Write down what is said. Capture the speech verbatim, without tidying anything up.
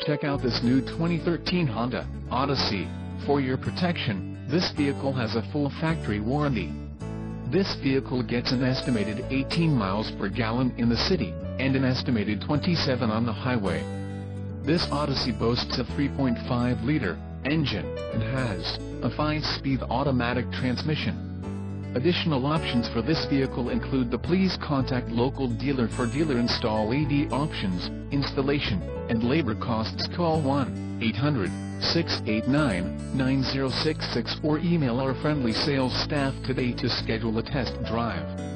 Check out this new twenty thirteen Honda Odyssey. For your protection, this vehicle has a full factory warranty. This vehicle gets an estimated eighteen miles per gallon in the city, and an estimated twenty-seven on the highway. This Odyssey boasts a three point five liter engine, and has a five-speed automatic transmission. Additional options for this vehicle include the please contact local dealer for dealer install A D options, installation, and labor costs. Call one eight hundred, six eight nine, nine zero six six or email our friendly sales staff today to schedule a test drive.